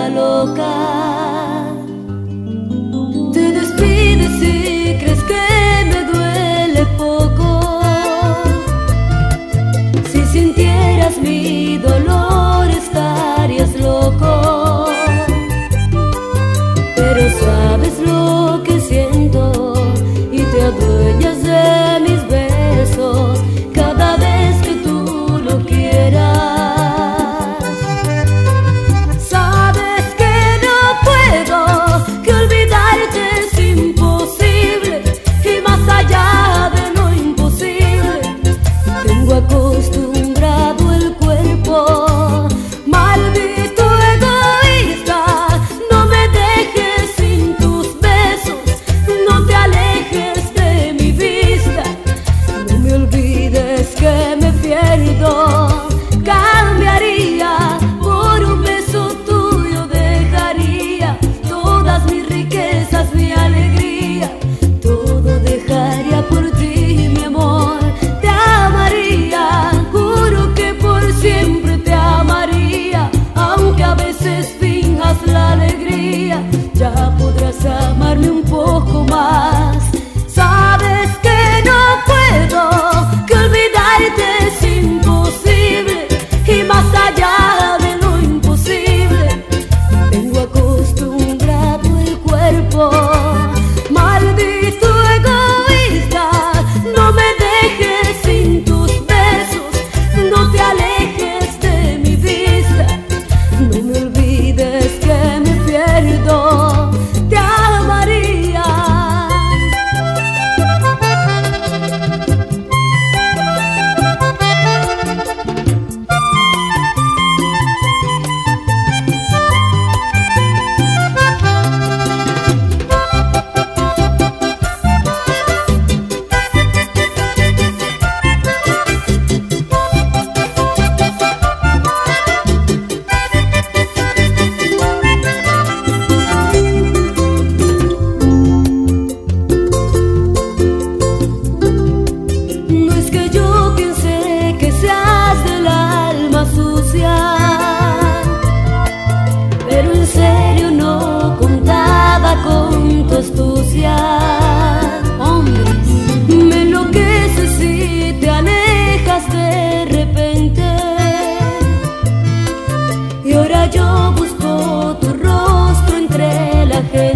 vuelva loca. Te despides y crees que me duele poco. Si sintieras mi dolor estarías loco. Pero sabes lo que siento y te adueñas de mis besos cada vez que tú lo quieras. Sabes que no puedo, que olvidarte es imposible, y más allá de lo imposible tengo acostumbrado el cuerpo. Maldito egoísta, no me dejes sin tus besos, no te alejes de mi vista, no me olvides que me pierdo. Cambiaría por un beso tuyo, dejaría todas mis riquezas, mi alegría, todo dejaría por ti, mi amor. Te amaría, juro que por siempre te amaría, aunque a veces finjas la alegría, ya podrás amarme un poco más. Sabes que no puedo, que olvidarte es imposible, y más allá de lo imposible tengo acostumbrado el cuerpo. Maldito egoísta, no me dejes sin tus besos, no te alejes de mi vista, no me olvides que me pierdo. Te amaría. No es que yo piense que seas del alma sucia, pero en serio no contaba con tu astucia. Hombres, me enloqueces si te alejas de repente, y ahora yo busco tu rostro entre la gente.